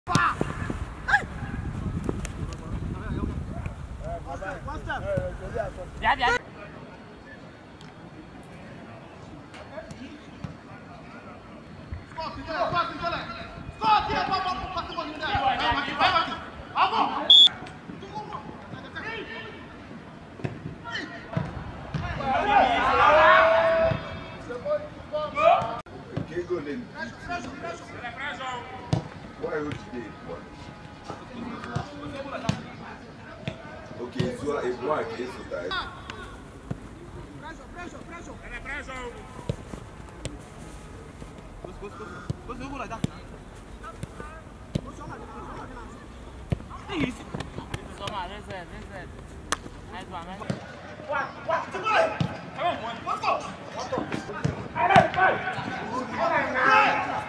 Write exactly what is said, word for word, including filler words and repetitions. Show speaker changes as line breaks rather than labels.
Dạ dạ.
Ok, sua é boa aqui, isso tá.
Pressão, pressão, pressão.
É pressão.
Gosto, gosto, gosto. Gosto, eu vou lá, tá?
Que isso? Só mais, vem certo, vem certo. Mais uma, mais uma.
Vai, vai, vai!
Vamos,
let's go!
vai! Vai, vai!